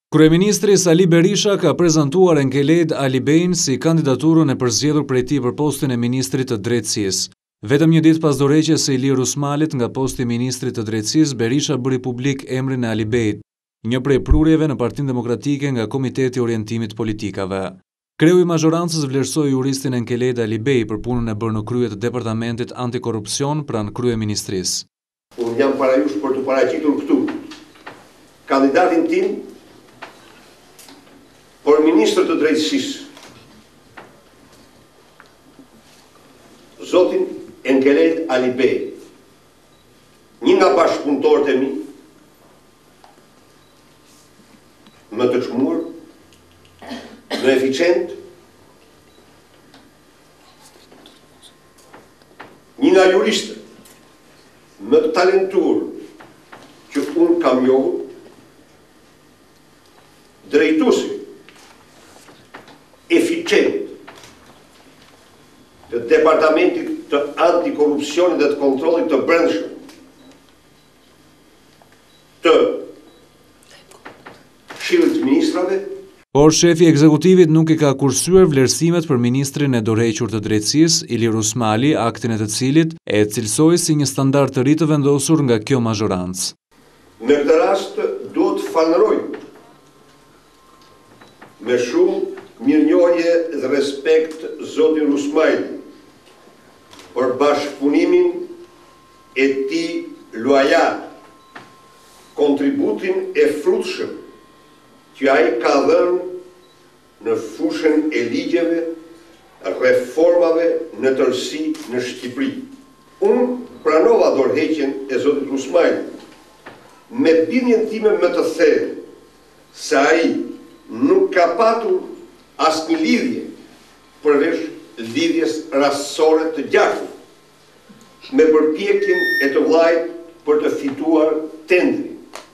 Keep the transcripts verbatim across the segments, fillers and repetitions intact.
Kryeministri Sali Berisha ka prezantuar Enkeled Alibejn si kandidaturën e përzgjedhur prej tij për postin e ministrit të drejtësisë. Vetëm një ditë pas dorëheqjes së Ilir Usmalit nga posti i ministrit të drejtësisë, Berisha bëri publik emrin e Alibejt, një prej prurjeve në Partinë Demokratike nga Komiteti i Orientimit Politikave. Kreu i mazhorancës vlerësoi juristin Enkeled Alibej për punën e bërë në krye të Departamentit Antikorrupsion pranë kryeministrisë. Unë jam para jush për të paraqitur këtu kandidatin tim por ministër të drejtësisë, zotin Enkeled Alibej, një nga bashkëpunëtorët e mi, më të çmuar, më eficient, një nga juristët më të talentuar që unë kam njohur, drejtuesi eficient të Departamentit të Antikorrupsionit dhe të Kontrollit të Brendshëm të Këshillit të Ministrave. Por shefi i ekzekutivit nuk i ka kursyer vlerësimet për ministrin e dorëhequr të drejtësisë, Ilir Usmali, aktin e të cilit e cilësoi si një standard të ri të vendosur nga kjo mazhorancë. Në këtë rast duhet të falenderoj me shumë mirënjohje dhe respekt zotin Usmali për bashkëpunimin e tij loajal, kontributin e frutshëm që ai ka dhënë në fushën e ligjeve, reformave në tërësi në Shqipëri. Unë pranova dorëheqjen e zotit Usmali me bindjen time më të thellë se ai nuk ka patur asnjë lidhje përveç lidhjes rastësore të gjatë me përpjekjen e të vllajt për të fituar tendrin.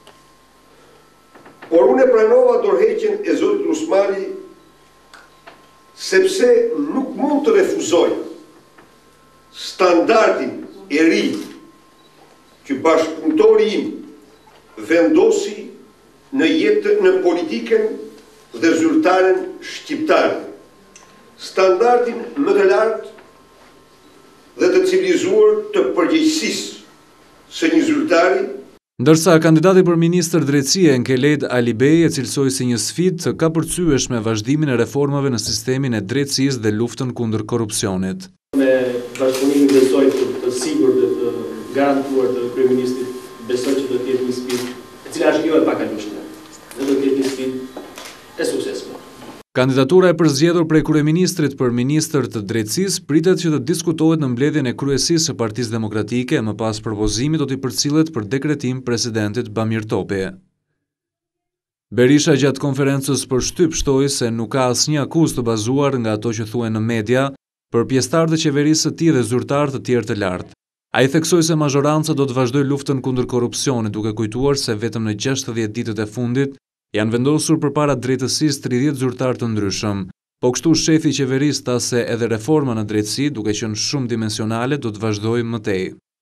Por unë e pranova dorëheqjen e zotit Usmali sepse nuk mund të refuzoja standardin e ri që bashkëpunëtori im vendosi në jetë në politikën dhe zyrtaren shqiptare. Standardin më të lartë dhe të civilizuar të përgjegjësisë së një zyrtari. Ndërsa kandidati për ministër drejtësie Enkeled Alibej e cilësoi si një sfidë të kapërcyeshme vazhdimin e reformave në sistemin e drejtësisë dhe luftën kundër korrupsionit. Me bashkëpunimin besoj të sigurt dhe të garantuar të kryeministrit, besoj që do të jetë një sfidë e cila është jo e pakalueshme. Dhe do të jetë një sfidë e suksesshme. Kandidatura e përzgjedhur prej kryeministrit për ministër të drejtësisë pritet që të diskutohet në mbledhjen e kryesisë së Partisë Demokratike, më pas propozimit do t'i përcillet për dekretim presidentit Bamir Topi. Berisha gjatë konferencës për shtyp shtoi se nuk ka asnjë akuzë të bazuar nga ato që thuhen në media për pjesëtarë të qeverisë së tij dhe zyrtarë të tjerë të lartë. Ai theksoi se mazhoranca do të vazhdojë luftën kundër korrupsionit, duke kujtuar se vetëm në gjashtëdhjetë ditët e fundit janë vendosur përpara drejtësisë tridhjetë zyrtarë të ndryshëm, po kështu shefi i qeverisë tha se edhe reforma në drejtësi, duke qenë shumë dimensionale, do të vazhdojë më tej.